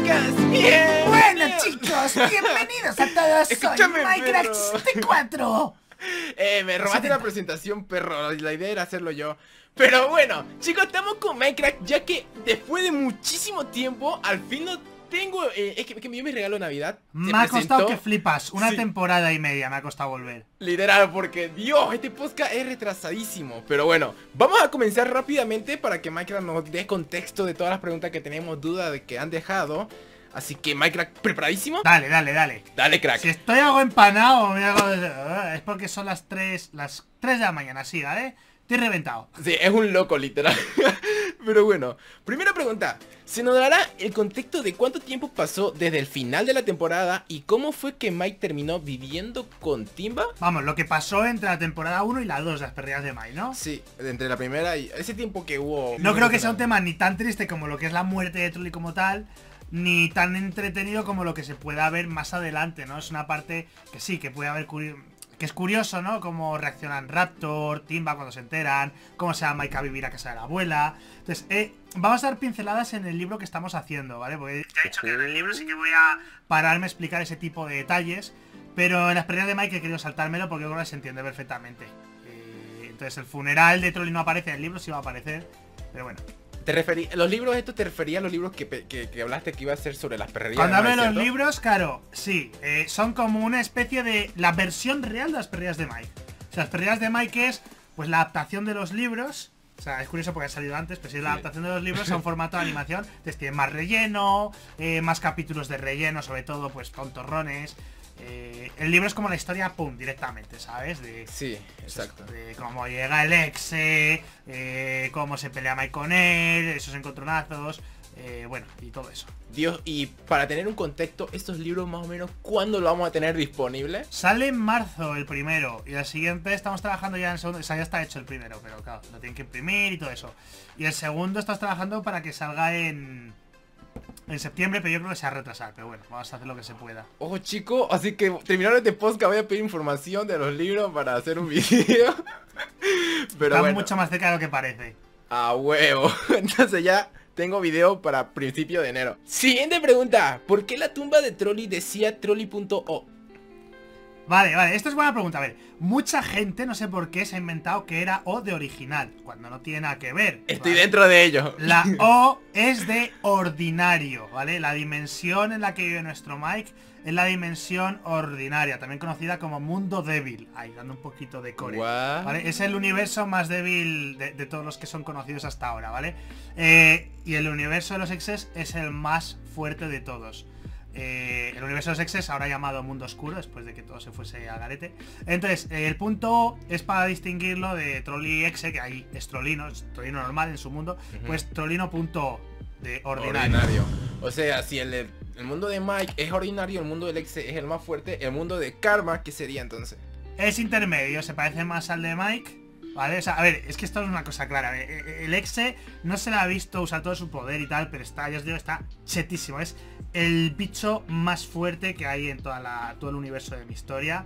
chicos, bien. Bueno chicos, bienvenidos a todos. Soy Escúchame, Minecraft 64. Me robaste la presentación, perro. La idea era hacerlo yo. Pero bueno, chicos, estamos con Minecraft, ya que después de muchísimo tiempo, al fin lo tengo. Es que yo me regalo Navidad. Me ha costado que flipas. Una Sí. temporada y media me ha costado volver. Literal, porque Dios, este podcast es retrasadísimo. Pero bueno, vamos a comenzar rápidamente para que Minecraft nos dé contexto de todas las preguntas que tenemos duda de que han dejado. Así que Minecraft, ¿preparadísimo? Dale, dale, dale. Dale, crack. Si estoy algo empanado, es porque son las 3 de la mañana, sí, ¿vale? Estoy reventado. Sí, es un loco, literal. Pero bueno, primera pregunta. ¿Se nos dará el contexto de cuánto tiempo pasó desde el final de la temporada y cómo fue que Mike terminó viviendo con Timba? Vamos, lo que pasó entre la temporada 1 y la 2 de las perreras de Mike, ¿no? Sí, entre la primera y ese tiempo que hubo. No creo que sea un tema ni tan triste como lo que es la muerte de Trolli como tal, ni tan entretenido como lo que se pueda ver más adelante, ¿no? Es una parte que sí, que puede haber que es curioso, ¿no? Cómo reaccionan Raptor, Timba cuando se enteran, cómo se va Mike a vivir a casa de la abuela. Entonces, vamos a dar pinceladas en el libro que estamos haciendo, ¿vale? Porque ya he dicho que en el libro sí que voy a pararme a explicar ese tipo de detalles, pero en las peleas de Mike he querido saltármelo porque yo creo que se entiende perfectamente. Entonces, el funeral de Trolli no aparece en el libro, sí va a aparecer, pero bueno. Los libros estos te refería a los libros que hablaste que iba a ser sobre las perrerías. Cuando hablo de los ¿cierto? libros, claro, sí, son como una especie de la versión real de las perrerías de Mike. O sea, las perrerías de Mike es pues la adaptación de los libros. O sea, es curioso porque ha salido antes, pero sí, la adaptación de los libros a un formato de animación. Entonces tiene más relleno, más capítulos de relleno, sobre todo pues tontorrones. El libro es como la historia, pum, directamente, ¿sabes? Sí, exacto. De cómo llega el exe, cómo se pelea Mike con él, esos encontronazos, bueno, y todo eso. Dios, y para tener un contexto, estos libros más o menos, ¿cuándo lo vamos a tener disponible? Sale en marzo el primero, y el siguiente estamos trabajando ya en el segundo. O sea, ya está hecho el primero, pero claro, lo tienen que imprimir y todo eso. Y el segundo estás trabajando para que salga en septiembre, pero yo creo que se va a retrasar. Pero bueno, vamos a hacer lo que se pueda. Ojo, chico, así que terminando este podcast voy a pedir información de los libros para hacer un video. Pero Está bueno, mucho más cerca de lo que parece. a huevo. Entonces ya tengo video para principio de enero. Siguiente pregunta. ¿Por qué la tumba de Trolli decía Trolli.o? Vale, esto es buena pregunta. A ver, mucha gente, no sé por qué, se ha inventado que era O de original, cuando no tiene nada que ver. Estoy ¿vale? dentro de ello. La O es de ordinario, ¿vale? La dimensión en la que vive nuestro Mike es la dimensión ordinaria, también conocida como mundo débil. Ahí, dando un poquito de core. What? ¿Vale? Es el universo más débil de todos los que son conocidos hasta ahora, ¿vale? Y el universo de los exes es el más fuerte de todos. El universo de los exes, ahora llamado mundo oscuro, después de que todo se fuese a garete. Entonces, el punto O es para distinguirlo de Trolli exe, que ahí es Trollino normal en su mundo. Pues Trollino.o, de ordinario. O sea, si el mundo de Mike es ordinario, el mundo del exe es el más fuerte, el mundo de Karma, ¿qué sería entonces? Es intermedio, se parece más al de Mike, ¿vale? O sea, a ver, es que esto es una cosa clara. El exe no se le ha visto usar todo su poder y tal, pero está, ya os digo, está chetísimo. Es el bicho más fuerte que hay en todo el universo de mi historia.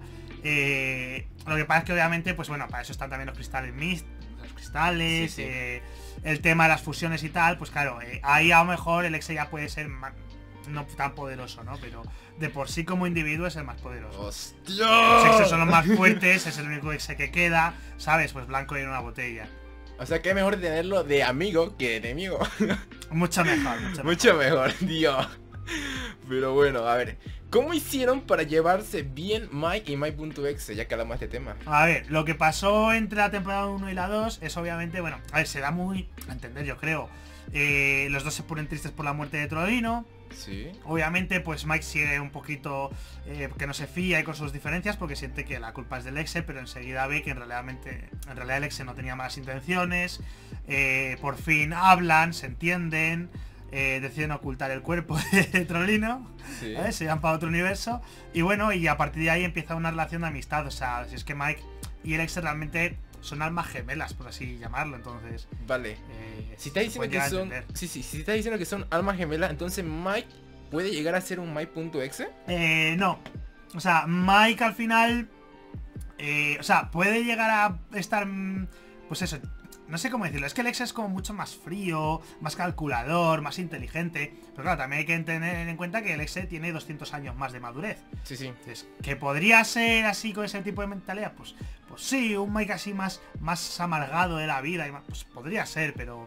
Lo que pasa es que obviamente, pues bueno, para eso están también los cristales los cristales, Sí. el tema de las fusiones y tal, pues claro, ahí a lo mejor el exe ya puede ser no tan poderoso, ¿no? Pero de por sí como individuo es el más poderoso. ¡Hostia! Los exes son los más fuertes, es el único exe que queda, ¿sabes? Pues blanco y en una botella. O sea que es mejor tenerlo de amigo que de enemigo. Mucho mejor, Mucho mejor, Dios. Pero bueno, a ver, ¿cómo hicieron para llevarse bien Mike y Mike.exe? Ya que hablamos de este tema. A ver, lo que pasó entre la temporada 1 y la 2 es obviamente, bueno, a ver, se da muy a entender, yo creo. Los dos se ponen tristes por la muerte de Trollino. Sí. Obviamente, pues Mike sigue un poquito que no se fía y con sus diferencias porque siente que la culpa es del exe, pero enseguida ve que en realidad el exe no tenía malas intenciones. Por fin hablan, se entienden, deciden ocultar el cuerpo de Trollino, Sí. se van para otro universo y bueno, y a partir de ahí empieza una relación de amistad. O sea, si es que Mike y el exe realmente son almas gemelas, por así llamarlo, entonces... Vale. Si estás diciendo que son... si estás diciendo que son almas gemelas, entonces Mike puede llegar a ser un Mike.exe. No. O sea, Mike al final... o sea, puede llegar a estar... Pues eso, no sé cómo decirlo, es que el ex es como mucho más frío, más calculador, más inteligente. Pero claro, también hay que tener en cuenta que el ex tiene 200 años más de madurez. Sí, sí. Entonces, ¿que podría ser así con ese tipo de mentalidad? Pues sí, un Mike así más amargado de la vida, pues podría ser, pero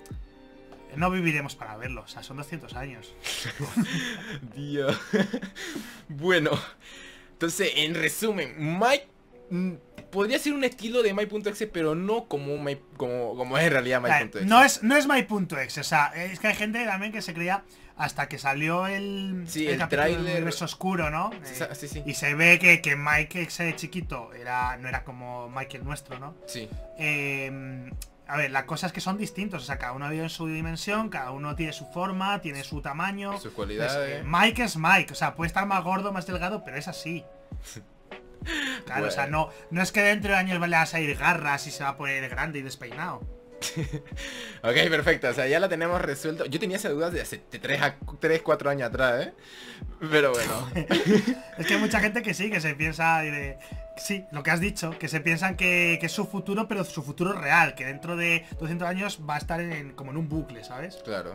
no viviremos para verlo, o sea, son 200 años. Dios. Bueno, entonces, en resumen, Mike podría ser un estilo de My.exe, pero no como como es en realidad My.exe. No es My.exe, o sea, es que hay gente también que se creía hasta que salió el tráiler, del universo oscuro, ¿no? Sí, sí. Y se ve que Mike ese chiquito no era como Mike el nuestro, ¿no? Sí. A ver, la cosa es que son distintos, o sea, cada uno vive en su dimensión, cada uno tiene su forma, tiene su tamaño, sus cualidades. Mike es Mike, o sea, puede estar más gordo, más delgado, pero es así. Claro, bueno. O sea, no es que dentro de años le vas a ir garras y se va a poner grande y despeinado. Ok, perfecto, o sea, ya la tenemos resuelto. Yo tenía esas dudas de hace 3, 4 años atrás, ¿eh? Pero bueno. Es que hay mucha gente que sí, que se piensa sí, lo que has dicho, que se piensan que es su futuro, pero su futuro real, que dentro de 200 años va a estar como en un bucle, ¿sabes? Claro.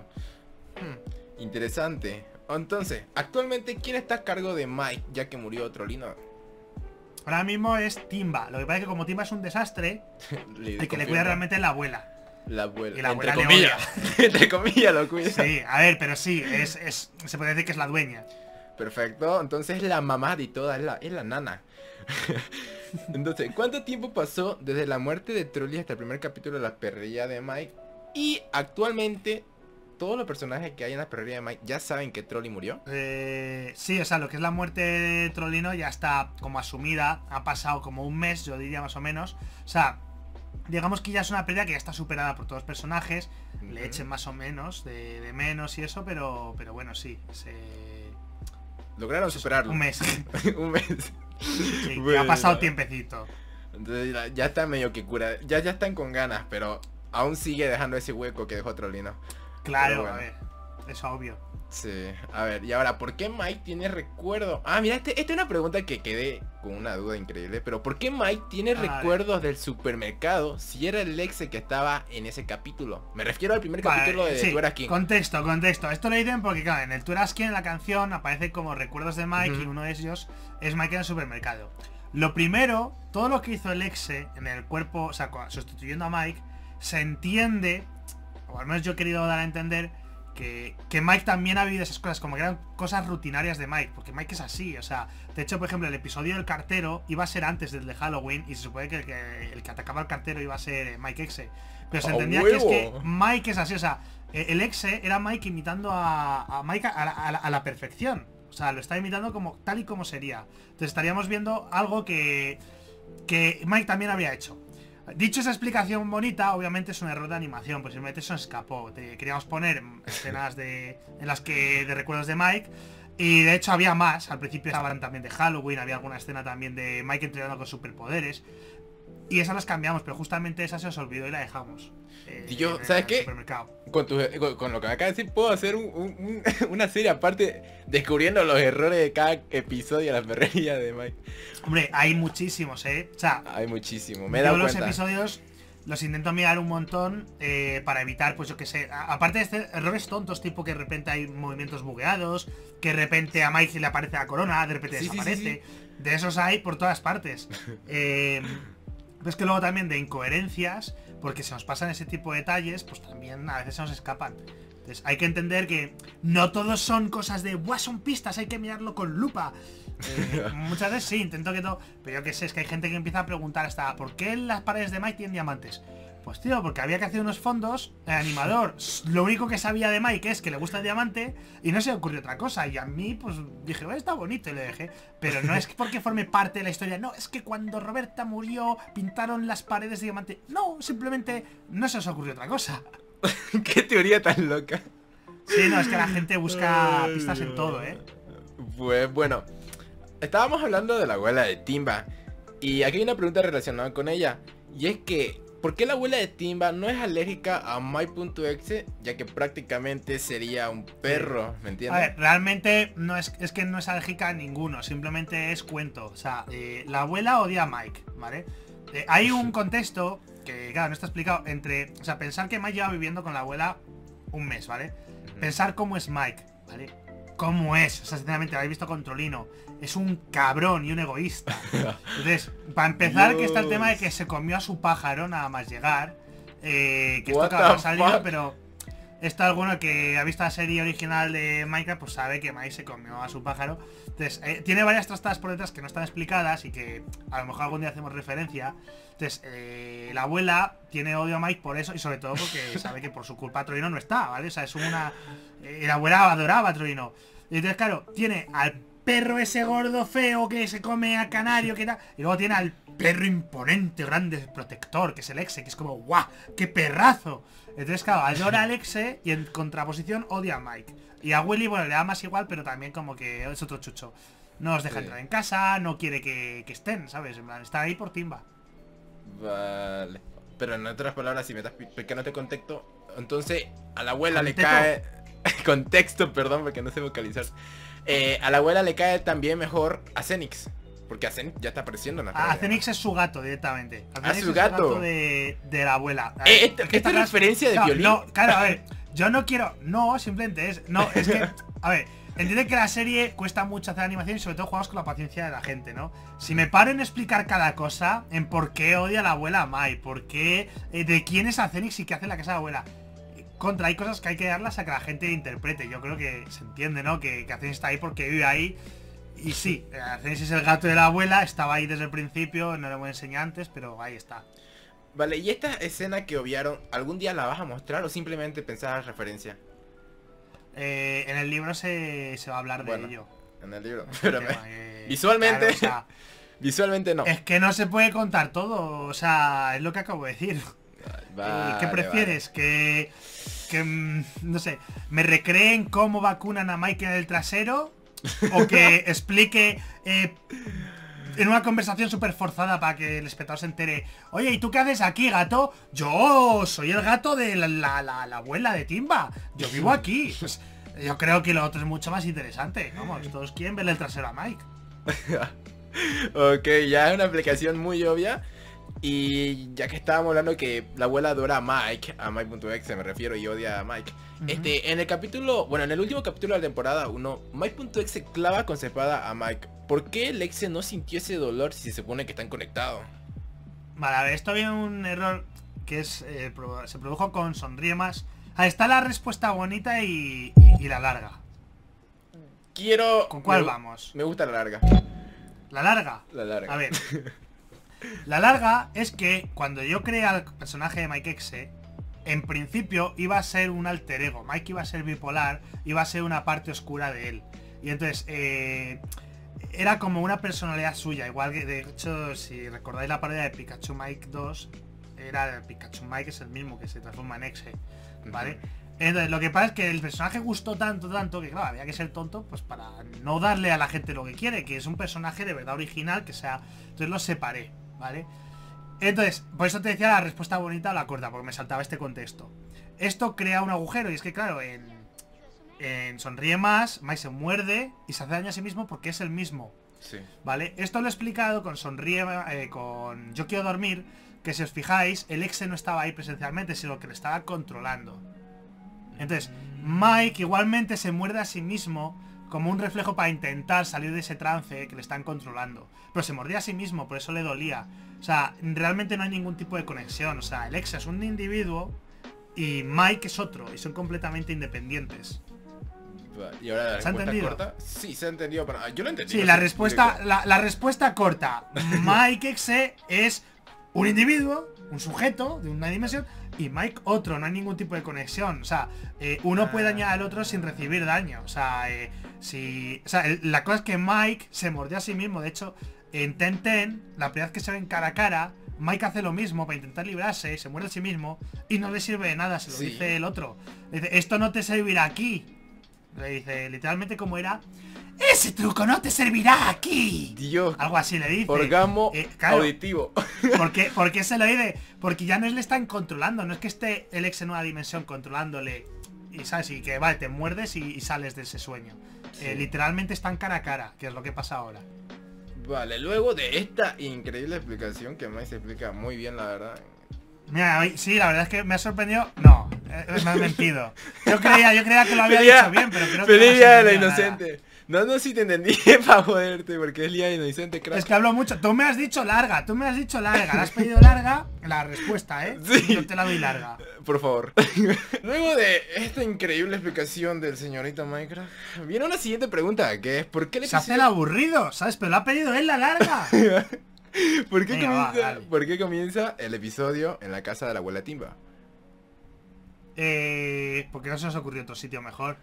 Interesante. Entonces, actualmente, ¿quién está a cargo de Mike, ya que murió Trollino? Ahora mismo es Timba. Lo que pasa es que como Timba es un desastre, el que le cuida realmente es la abuela. La abuela. Y la abuela entre comillas. Entre comillas lo cuida. Sí, a ver, pero sí, se puede decir que es la dueña. Perfecto, entonces la mamá de todas, es la nana. Entonces, ¿cuánto tiempo pasó desde la muerte de Trolli hasta el primer capítulo de la perrería de Mike? Y actualmente, ¿todos los personajes que hay en la perrería de Mike ya saben que Trolli murió? Sí, o sea, lo que es la muerte de Trollino ya está como asumida. Ha pasado como un mes, yo diría más o menos. O sea, digamos que ya es una pérdida que ya está superada por todos los personajes. Le echen más o menos de menos y eso, pero bueno, sí. Lograron superarlo. Un mes. Un mes. Sí, bueno, ha pasado tiempecito. Entonces ya está medio que cura. Ya están con ganas, pero aún sigue dejando ese hueco que dejó Trollino. Claro, bueno. A ver, es obvio. Sí, a ver, y ahora, ¿por qué Mike tiene recuerdos? Ah, mira, esta es una pregunta que quedé con una duda increíble. Pero ¿por qué Mike tiene recuerdos del supermercado si era el ex que estaba en ese capítulo? Me refiero al primer capítulo de sí, Tú eras King. Contexto. Esto lo dicen porque, claro, en el Tú eras King, en la canción, aparece como recuerdos de Mike y uno de ellos es Mike en el supermercado. Lo primero, todo lo que hizo el ex en el cuerpo, o sea, sustituyendo a Mike, se entiende, o al menos yo he querido dar a entender, que Mike también ha vivido esas cosas, como que eran cosas rutinarias de Mike, porque Mike es así, o sea, de hecho, por ejemplo, el episodio del cartero iba a ser antes del de Halloween y se supone que el que atacaba al cartero iba a ser Mike Exe, pero se entendía que es que Mike es así, o sea, el Exe era Mike imitando a Mike a la perfección, o sea, lo está imitando como tal y como sería. Entonces estaríamos viendo algo que Mike también había hecho. Dicho esa explicación bonita, obviamente es un error de animación, pues simplemente eso escapó. Queríamos poner escenas de recuerdos de Mike. Y de hecho había más. Al principio estaban también de Halloween, había alguna escena también de Mike entrenando con superpoderes. Y esas las cambiamos, pero justamente esa se os olvidó y la dejamos. Y yo, ¿sabes qué? Con lo que me acabas de decir, puedo hacer una serie aparte descubriendo los errores de cada episodio de la perrería de Mike. Hombre, hay muchísimos, O sea, hay muchísimo, me he dado cuenta. Los episodios los intento mirar un montón para evitar, pues yo que sé, aparte de errores tontos, tipo que de repente hay movimientos bugueados, que de repente a Mike le aparece la corona, de repente desaparece. Sí. De esos hay por todas partes. Es que luego también de incoherencias, porque se nos pasan ese tipo de detalles, pues también a veces se nos escapan. Entonces hay que entender que no todos son cosas de ¡buah, son pistas! Hay que mirarlo con lupa. Muchas veces sí, intento que todo. Pero yo que sé, es que hay gente que empieza a preguntar hasta ¿por qué las paredes de Mike tienen diamantes? Pues tío, porque había que hacer unos fondos. El animador, lo único que sabía de Mike es que le gusta el diamante y no se le ocurrió otra cosa. Y a mí, pues dije, está bonito y le dejé. Pero no es porque forme parte de la historia. No, es que cuando Roberta murió pintaron las paredes de diamante. No, simplemente no se os ocurrió otra cosa. Qué teoría tan loca. Sí, no, es que la gente busca pistas en todo, Pues bueno, estábamos hablando de la abuela de Timba. Y aquí hay una pregunta relacionada con ella. Y es que, ¿por qué la abuela de Timba no es alérgica a My.exe? Ya que prácticamente sería un perro, ¿me entiendes? A ver, realmente no es que no es alérgica a ninguno, simplemente es cuento. O sea, la abuela odia a Mike, ¿vale? Hay un contexto que, claro, no está explicado entre... O sea, pensar que Mike lleva viviendo con la abuela un mes, ¿vale? Pensar cómo es Mike, ¿vale? Cómo es, o sea, sinceramente, lo habéis visto con Trolino. Es un cabrón y un egoísta. Entonces, para empezar, Dios. que está el tema de que se comió a su pájaro nada más llegar. Que esto What acaba de the salir, fuck? pero... Esto alguno que ha visto la serie original de Minecraft, pues sabe que Mike se comió a su pájaro. Entonces, tiene varias trastadas por detrás que no están explicadas y que a lo mejor algún día hacemos referencia. Entonces, la abuela tiene odio a Mike por eso y sobre todo porque sabe que por su culpa Troino no está, ¿vale? O sea, es una... la abuela adoraba a Troino. Y entonces, claro, tiene al perro ese gordo feo que se come a Canario, que tal. Y luego tiene al perro imponente, grande, protector, que es el Exe, que es como, ¡guau! ¡Qué perrazo! Entonces, claro, adora al Exe y en contraposición odia a Mike. Y a Willy, bueno, le da más igual, pero también como que es otro chucho. No os deja entrar en casa, no quiere que estén, ¿sabes? En plan, está ahí por timba. Vale. Pero en otras palabras, si me estás explicándote contexto, entonces a la abuela le Contexto. cae... contexto, perdón, porque no sé vocalizar. A la abuela le cae también mejor a Zenix. Porque a Zenix ya está apareciendo en la A serie. Zenix es su gato directamente. A Ah, Zenix su es gato. de la abuela. A ver, Esta es que es esta referencia de no, Violín. no, claro, a ver, yo no quiero. No, simplemente es. No, es que. A ver, entiende que la serie cuesta mucho hacer animación y sobre todo jugamos con la paciencia de la gente, ¿no? Si me paro en explicar cada cosa, en por qué odia a la abuela a Mai, por qué. De quién es a Zenix y qué hace en la casa de la abuela. Contra, hay cosas que hay que darlas a que la gente interprete. Yo creo que se entiende, ¿no? Que Zenix está ahí porque vive ahí. Y sí, Zenix es el gato de la abuela, estaba ahí desde el principio, no lo hemos enseñado antes, pero ahí está. Vale, y esta escena que obviaron, ¿algún día la vas a mostrar o simplemente pensabas referencia? En el libro se va a hablar de ello. En el libro. Es Pero un tema visualmente, claro, o sea, visualmente no. es que no se puede contar todo, o sea, es lo que acabo de decir. Vale, ¿Qué prefieres? No sé, me recreen cómo vacunan a Mike en el trasero o que explique en una conversación súper forzada para que el espectador se entere. Oye, ¿y tú qué haces aquí, gato? Yo soy el gato de la abuela de Timba. Yo vivo aquí. Pues, yo creo que lo otro es mucho más interesante. Vamos, todos quieren verle el trasero a Mike. Ok, ya es una aplicación muy obvia. Y ya que estábamos hablando que la abuela adora a Mike.exe me refiero, y odia a Mike. En el capítulo, bueno, en el último capítulo de la temporada 1, Mike.exe clava con su espada a Mike. ¿Por qué el Exe no sintió ese dolor si se supone que están conectados? Vale, a ver, esto había un error que es se produjo con Sonríe Más. Ahí está la respuesta bonita y la larga. Quiero... ¿Con cuál vamos? Me gusta la larga. ¿La larga? La larga. A ver. La larga es que cuando yo creé al personaje de Mike Exe, en principio iba a ser un alter ego. Mike iba a ser bipolar, iba a ser una parte oscura de él. Y entonces, era como una personalidad suya. Igual que, de hecho, si recordáis la parodia de Pikachu Mike 2, era Pikachu Mike, es el mismo que se transforma en Exe, ¿vale? Entonces, lo que pasa es que el personaje gustó tanto, que claro, había que ser tonto, pues para no darle a la gente lo que quiere, que es un personaje de verdad original, que sea... Entonces lo separé, ¿vale? Entonces, por eso te decía la respuesta bonita o la corta, porque me saltaba este contexto. Esto crea un agujero, y es que claro, en Sonríe Más, Mike se muerde y se hace daño a sí mismo porque es el mismo. Sí. ¿Vale? Esto lo he explicado con con Yo Quiero Dormir, que si os fijáis, el Exe no estaba ahí presencialmente, sino que le estaba controlando. Entonces, Mike igualmente se muerde a sí mismo como un reflejo para intentar salir de ese trance que le están controlando. Pero se mordía a sí mismo, por eso le dolía. O sea, realmente no hay ningún tipo de conexión. O sea, el Exe es un individuo y Mike es otro, y son completamente independientes. ¿Y ahora la ¿Se ha respuesta entendido? corta? Sí, se ha entendido. Pero yo lo entendí. Sí, no la sé, respuesta, directo. la respuesta corta. Mike Exe es un individuo, un sujeto de una dimensión, y Mike otro, no hay ningún tipo de conexión. O sea, uno puede dañar al otro sin recibir daño. O sea, la cosa es que Mike se mordió a sí mismo. De hecho, en Ten Ten, la primera vez que se ven cara a cara, Mike hace lo mismo para intentar librarse, se muerde a sí mismo y no le sirve de nada, se lo dice el otro. Le dice, esto no te servirá aquí. Le dice, literalmente como era, ese truco no te servirá aquí. Dios. Algo así le dice. Orgasmo claro, auditivo. ¿Por qué se lo dice? Porque ya no le están controlando, no es que esté el Exe en una dimensión controlándole. Y sabes, y que vale, te muerdes y sales de ese sueño. Sí. Literalmente están cara a cara, que es lo que pasa ahora. Vale, luego de esta increíble explicación que Mike se explica muy bien, la verdad. Mira, sí, la verdad es que me ha sorprendido. No, me has mentido. Yo creía que lo había dicho bien, pero creo que feliz no día me de la has entendido inocente. No, sí te entendí para joderte, porque es día de inocente, nada. crack. Es que hablo mucho. Tú me has dicho larga, Le has pedido larga la respuesta, ¿eh? Sí. Yo te la doy larga. Por favor. Luego de esta increíble explicación del señorito Minecraft, viene una siguiente pregunta, que es ¿por qué le Se hace el aburrido, ¿sabes? Pero lo ha pedido él la larga. ¿Por qué comienza el episodio en la casa de la abuela Timba? Porque no se nos ocurrió otro sitio mejor.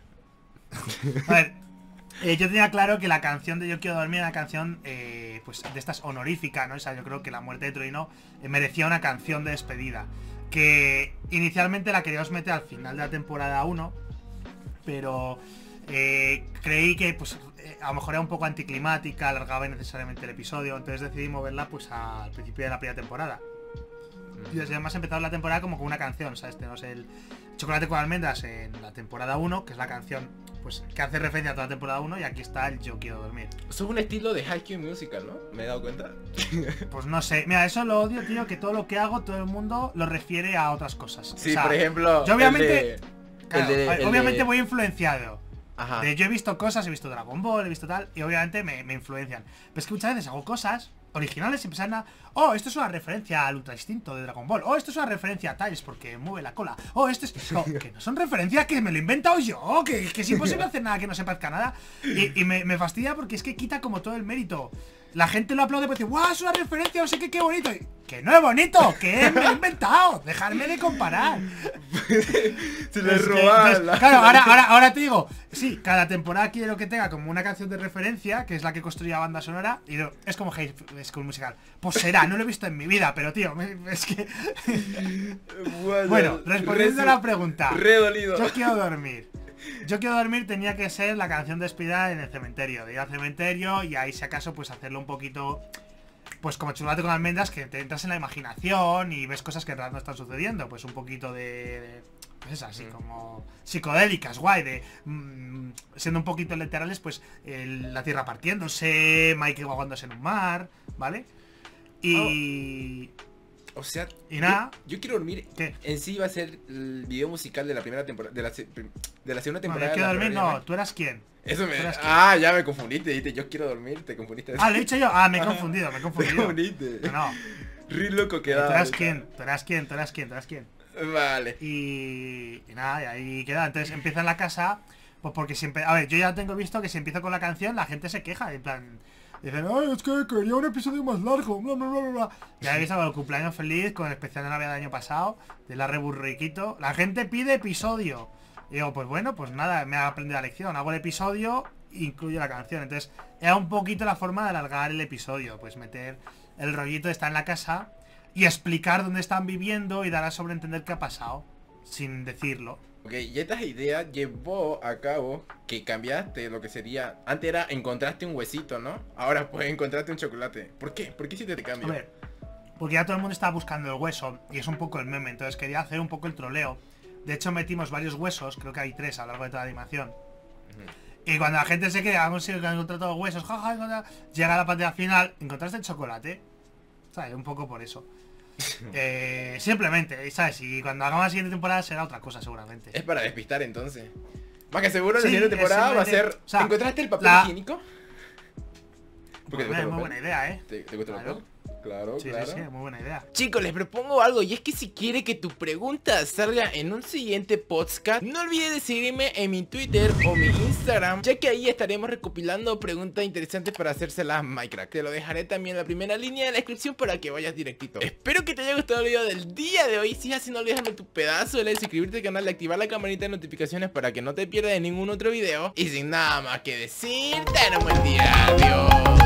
A ver, yo tenía claro que la canción de Yo quiero dormir era una canción pues de estas honorífica, ¿no? O sea, yo creo que la muerte de Troino merecía una canción de despedida. Que inicialmente la queríamos meter al final de la temporada 1, pero creí que pues a lo mejor era un poco anticlimática, alargaba innecesariamente el episodio, entonces decidí moverla pues al principio de la primera temporada. Y además empezado la temporada como con una canción, ¿sabes? Tenemos el Chocolate con almendras en la temporada 1, que es la canción pues que hace referencia a toda la temporada 1, y aquí está el Yo quiero dormir. Eso es un estilo de High School Musical, ¿no? ¿Me he dado cuenta? Pues no sé, mira, eso lo odio, tío, que todo lo que hago, todo el mundo lo refiere a otras cosas. Sí, o sea, por ejemplo, yo obviamente, obviamente de... voy influenciado. Ajá. Yo he visto cosas, he visto Dragon Ball, he visto tal, y obviamente me influencian. Pero es que muchas veces hago cosas originales y empiezan a... Oh, esto es una referencia al Ultra Instinto de Dragon Ball. Oh, esto es una referencia a Tiles porque mueve la cola. Oh, esto es... No, que no son referencias, que me lo he inventado yo, que es imposible hacer nada que no se parezca a nada. Y me fastidia porque es que quita como todo el mérito. La gente lo aplaude porque dice, ¡guau! Es una referencia, no sé qué, qué bonito. Que no es bonito, que me lo he inventado. Dejarme de comparar. Se le robaron. Claro, ahora te digo, sí, cada temporada quiero que tenga como una canción de referencia, que es la que construye la banda sonora, y es como High School Musical. Pues será, no lo he visto en mi vida, pero tío, es que... Bueno, respondiendo a la pregunta, redolido. Yo quiero dormir. Yo quiero dormir tenía que ser la canción de despedida en el cementerio, de ir al cementerio y ahí si acaso pues hacerlo un poquito pues como Chocolate con almendras, que te entras en la imaginación y ves cosas que en realidad no están sucediendo, pues un poquito de pues es así como psicodélicas, guay, de siendo un poquito literales, pues la tierra partiéndose, Mike ahogándose en un mar, ¿vale? Y... O sea, y nada. Yo quiero dormir. ¿Qué? En sí va a ser el video musical de la primera temporada. De la segunda temporada. Yo quiero dormir, no, ¿tú eras quién? Eso me. Ah, ya me confundiste. Dijiste, yo quiero dormir, te confundiste. Ah, lo he dicho yo. Ah, me he confundido. Te confundiste. No. Re loco quedaba. ¿Tú eras quién? Vale. Y nada, y ahí queda. Entonces empieza en la casa. Pues porque siempre. A ver, yo ya tengo visto que si empiezo con la canción, la gente se queja. En plan. Dicen, ay, es que quería un episodio más largo, bla, bla, bla, bla. Ya he visto con el cumpleaños feliz, con el especial de Navidad del año pasado, de la Reburriquito. La gente pide episodio. Y digo, pues bueno, pues nada, me ha aprendido la lección. Hago el episodio, incluyo la canción. Entonces, era un poquito la forma de alargar el episodio. Pues meter el rollito de estar en la casa y explicar dónde están viviendo y dar a sobreentender qué ha pasado, sin decirlo. Ok, y esta idea llevó a cabo que cambiaste lo que sería... Antes era encontraste un huesito, ¿no? Ahora pues encontraste un chocolate. ¿Por qué? ¿Por qué hiciste este cambio? A ver, porque ya todo el mundo estaba buscando el hueso y es un poco el meme, entonces quería hacer un poco el troleo. De hecho metimos varios huesos, creo que hay 3 a lo largo de toda la animación. Y cuando la gente se queda, hemos encontrado todos los huesos, jaja, llega a la pantalla final, encontraste el chocolate. ¿Sabes? Un poco por eso. Simplemente, ¿sabes? Y cuando hagamos la siguiente temporada será otra cosa seguramente. Es para despistar entonces. Más que seguro la Sí, siguiente temporada va a ser... o sea, ¿encontraste el papel higiénico? Porque es muy buena idea, ¿eh? ¿Te gusta el papel? Claro, Sí, claro. sí, muy buena idea. Chicos, les propongo algo, y es que si quiere que tu pregunta salga en un siguiente podcast, no olvides de seguirme en mi Twitter o mi Instagram, ya que ahí estaremos recopilando preguntas interesantes para hacérselas a Minecraft. Te lo dejaré también en la primera línea de la descripción para que vayas directito. Espero que te haya gustado el video del día de hoy. Si es así, no olvides darle tu pedazo de like, suscribirte al canal y activar la campanita de notificaciones para que no te pierdas de ningún otro video. Y sin nada más que decir, ten un buen día, adiós.